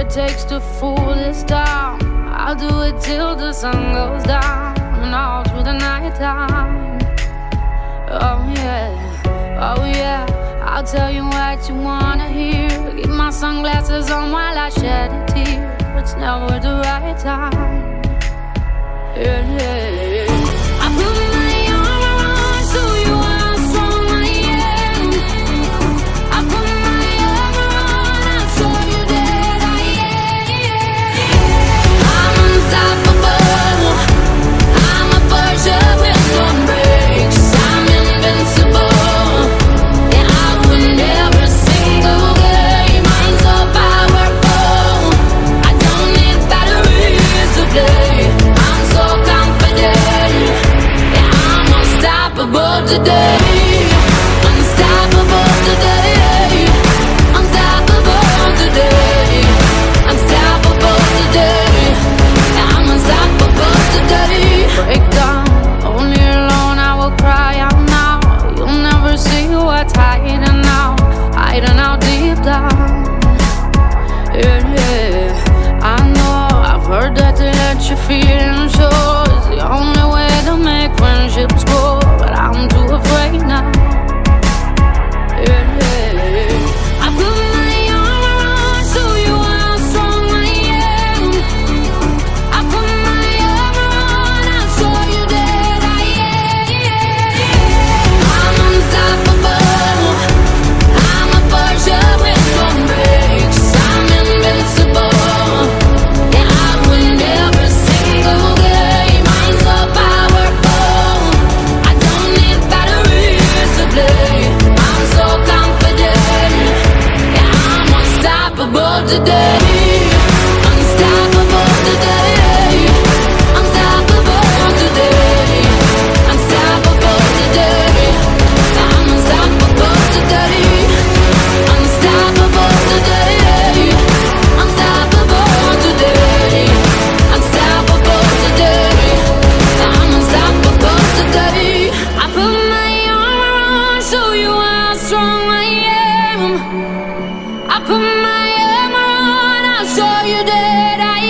takes to fool this town. I'll do it till the sun goes down and all through the night time. Oh yeah, oh yeah, I'll tell you what you wanna hear. Keep my sunglasses on while I shed a tear. It's never the right time. Yeah, yeah, yeah. I put my arm around so you how strong I am. I put my arm around and show you that I am. I'm unstoppable. I'm a Porsche with no brakes. I'm invincible. Yeah, I win every single game. I'm so powerful. I don't need batteries to play. I'm so confident. Yeah, I'm unstoppable today. Unstoppable today. Unstoppable today. Unstoppable today. Yeah, I'm unstoppable today. Break down, only alone I will cry out now. You'll never see what's hiding out, hiding out deep down. Yeah, yeah, I know, I've heard that to let your feelings show is the only way to make friendships grow, but I'm too afraid now. Yeah, yeah, yeah. I put my arm around so you how strong I am. I put my arm around and show you that I am. I'm unstoppable. I'm a Porsche with no brakes. I'm invincible. Yeah, I win every single game. I'm so powerful. I don't need batteries to play. I'm so confident. Yeah, I'm unstoppable today. Unstoppable today. Unstoppable today. Unstoppable today. I'm unstoppable today. Unstoppable today. Unstoppable today. Unstoppable today. I'm unstoppable today. I put my arm around, show you how strong I am. I put my arm around, I'll show you that I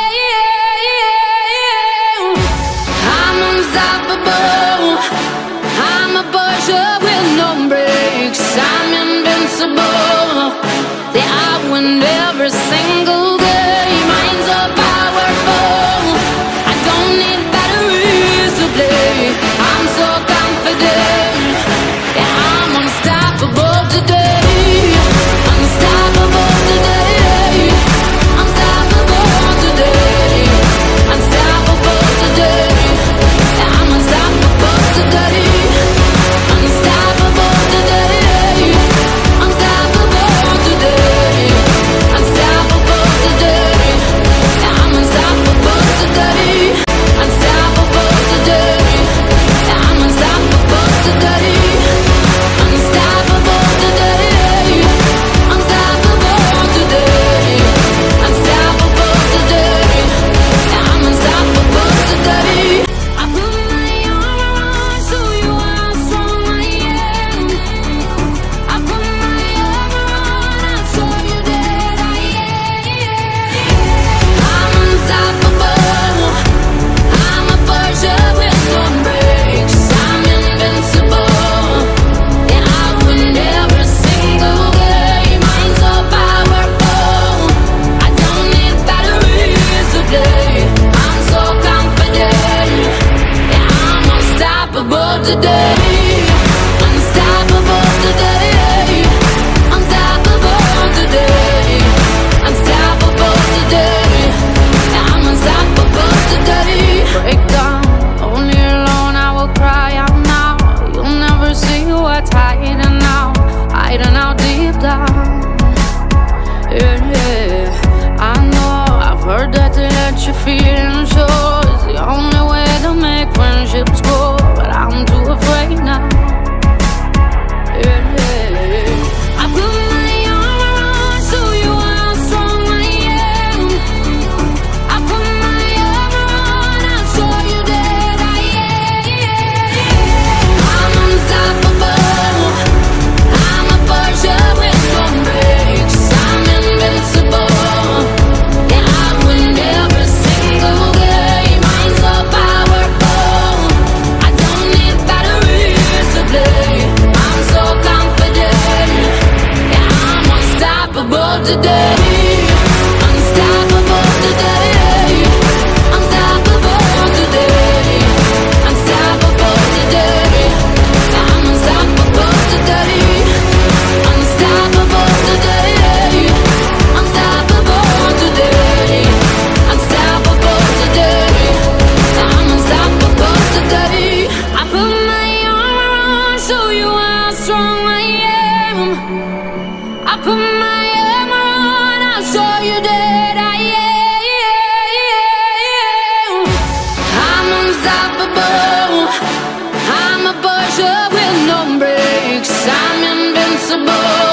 am. I'm unstoppable. I'm a Porsche with no brakes. I'm invincible. Yeah, I win every single game. I'm so powerful. I don't need batteries to play. I'm so confident. Yeah, I'm unstoppable today. Unstoppable today. Unstoppable today. Unstoppable today. Yeah, I'm unstoppable today. Unstoppable today. Unstoppable today. Unstoppable today. Yeah, I'm unstoppable today. Unstoppable today. Yeah, I'm unstoppable today. Unstoppable today. Unstoppable today. Unstoppable today. Yeah, I'm unstoppable today. I put my arm around so you how strong I am. I put my arm around and show you that I am. I'm unstoppable. I'm a Porsche with no brakes. I'm invincible. Yeah, I win every single game. I'm so powerful. I don't need batteries to play. I'm so confident. Yeah, I'm unstoppable today. Unstoppable today. Unstoppable today. Unstoppable today. Yeah, I'm unstoppable today. Break down, only alone I will cry out now. You'll never see what's hiding out, hiding out deep down. Yeah, yeah, I know, I've heard that to let your feelings show is the only way to make friendships grow, but I'm too afraid now. Yeah, yeah, yeah. I put my arm around so you how strong I am. I put my arm around and show you that I am. I'm unstoppable. I'm a Porsche with no brakes. I'm invincible. impossible.